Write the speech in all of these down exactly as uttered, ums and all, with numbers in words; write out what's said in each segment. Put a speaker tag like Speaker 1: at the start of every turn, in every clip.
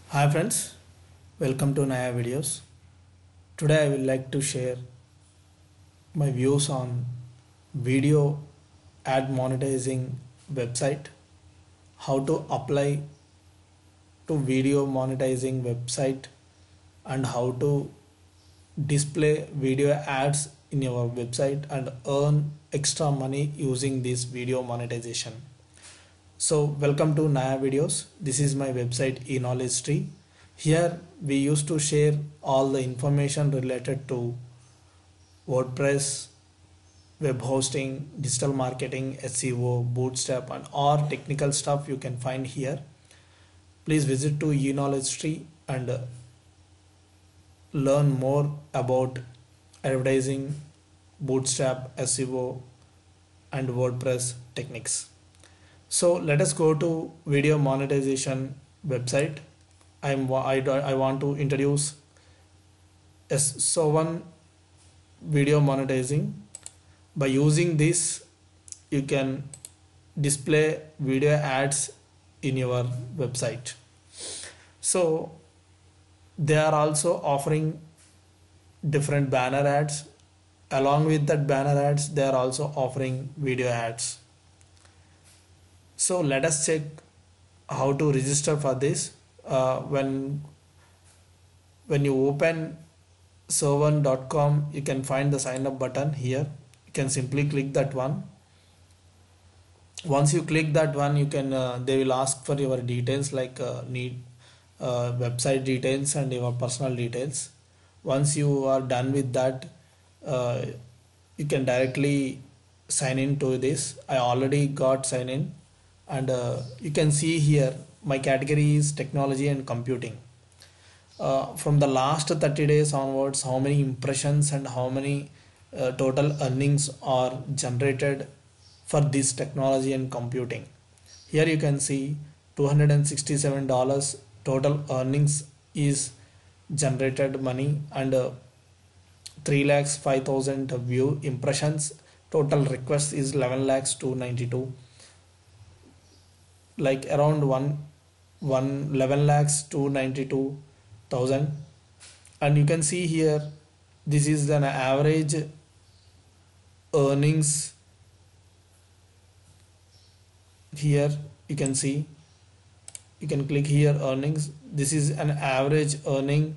Speaker 1: Hi friends, welcome to Naya Videos. Today I would like to share my views on video ad monetizing website, how to apply to video monetizing website and how to display video ads in your website and earn extra money using this video monetization. So welcome to Naya Videos. This is my website eKnowledge Tree. Here we used to share all the information related to WordPress, web hosting, digital marketing, S E O, Bootstrap and all technical stuff you can find here. Please visit to eKnowledge Tree and learn more about advertising, Bootstrap, S E O and WordPress techniques. So let us go to video monetization website. I'm, I, I want to introduce S seven video monetizing. By using this, you can display video ads in your website. So they are also offering different banner ads. Along with that banner ads, they are also offering video ads. So let us check how to register for this. Uh, when when you open seven dot com, you can find the sign up button here. You can simply click that one. Once you click that one, you can uh, they will ask for your details like uh, need uh, website details and your personal details. Once you are done with that, uh, you can directly sign in to this. I already got sign in. And uh, you can see here my category is technology and computing. Uh, from the last thirty days onwards, how many impressions and how many uh, total earnings are generated for this technology and computing. Here you can see two hundred sixty-seven dollars total earnings is generated money and uh, three lakhs five thousand view impressions. Total request is eleven lakhs two ninety-two. Like around one one eleven lakhs two ninety-two thousand, and you can see here this is an average earnings. Here you can see, you can click here earnings. This is an average earning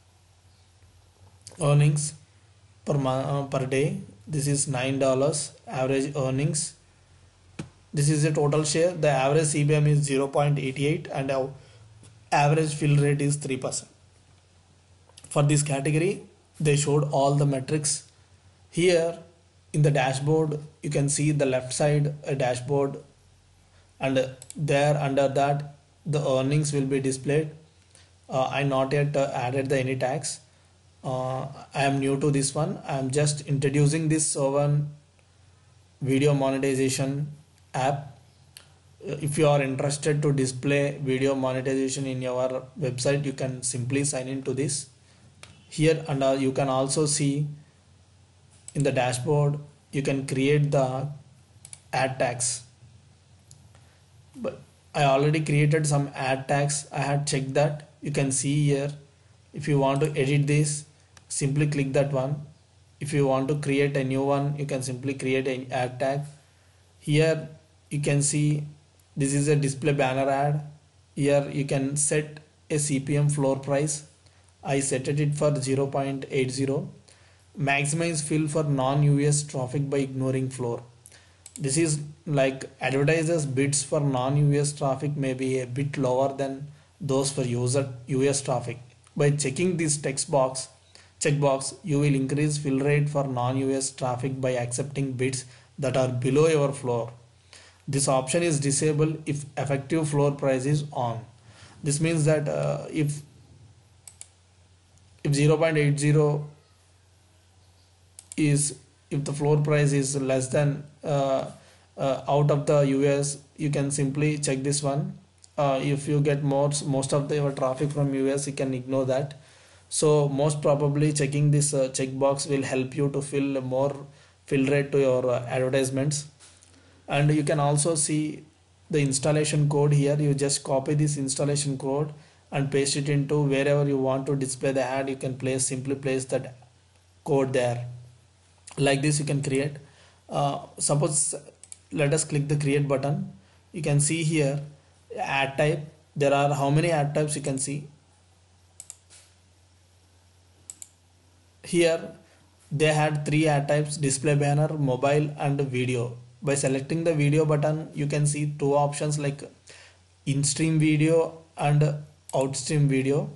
Speaker 1: earnings per month, uh, per day. This is nine dollars average earnings. This is a total share. The average C B M is zero point eight eight and our average fill rate is three percent. For this category, they showed all the metrics. Here in the dashboard, you can see the left side a dashboard, and there under that the earnings will be displayed. Uh, I not yet uh, added the any tax. Uh, I am new to this one. I am just introducing this seven video monetization app. If you are interested to display video monetization in your website, you can simply sign into this here, and uh, you can also see in the dashboard you can create the ad tags. But I already created some ad tags. I had checked that. You can see here. If you want to edit this, simply click that one. If you want to create a new one, you can simply create an ad tag. Here you can see this is a display banner ad. Here you can set a C P M floor price. I set it for zero point eight zero. Maximize fill for non-U S traffic by ignoring floor. This is like advertisers bids for non-U S traffic may be a bit lower than those for user U S traffic. By checking this text box checkbox, you will increase fill rate for non-U S traffic by accepting bids that are below your floor. This option is disabled if effective floor price is on. This means that uh, if if zero point eight zero is if the floor price is less than uh, uh, out of the U S, you can simply check this one. Uh, if you get most most of the your traffic from U S, you can ignore that. So most probably checking this uh, checkbox will help you to fill more fill rate to your uh, advertisements. And you can also see the installation code here. You just copy this installation code and paste it into wherever you want to display the ad. You can place simply place that code there. Like this you can create. Uh, suppose let us click the create button. You can see here ad type. There are how many ad types you can see here. They had three ad types: display banner, mobile and video. By selecting the video button, you can see two options like in-stream video and out-stream video.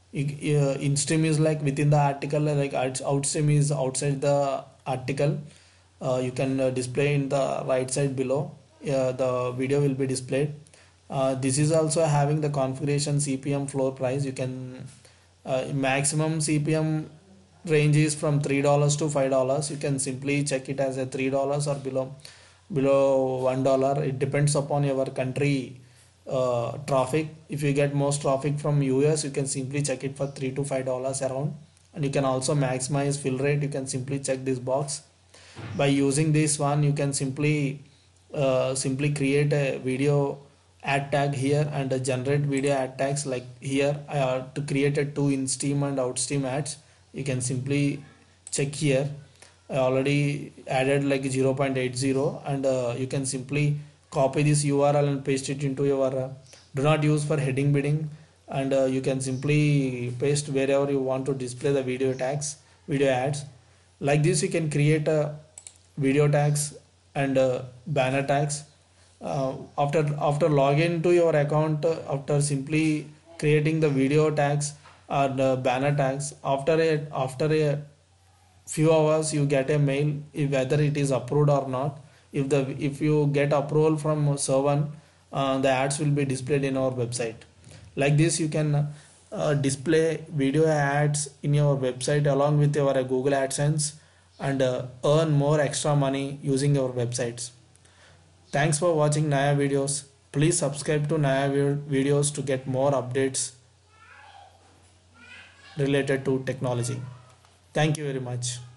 Speaker 1: Uh, in-stream is like within the article, like out-stream is outside the article. Uh, you can uh, display in the right side below. Uh, the video will be displayed. Uh, this is also having the configuration C P M floor price. You can uh, maximum C P M range is from three dollars to five dollars. You can simply check it as a three dollars or below below one dollar. It depends upon your country uh, traffic. If you get most traffic from U S, you can simply check it for three to five dollars around. And you can also maximize fill rate. You can simply check this box. By using this one, you can simply uh, simply create a video ad tag here and uh, generate video ad tags like here. Uh, to create a two in-stream and out-stream ads, you can simply check here. I already added like zero point eight zero, and uh, you can simply copy this U R L and paste it into your uh, do not use for heading bidding, and uh, you can simply paste wherever you want to display the video tags, video ads. Like this you can create a video tags and uh, banner tags. Uh, after after login to your account, uh, after simply creating the video tags or the banner tags, after a after a few hours you get a mail if whether it is approved or not. If the if you get approval from someone, uh, the ads will be displayed in our website. Like this you can uh, display video ads in your website along with your uh, Google AdSense, and uh, earn more extra money using your websites. Thanks for watching Naya videos. Please subscribe to Naya videos to get more updates related to technology. Thank you very much.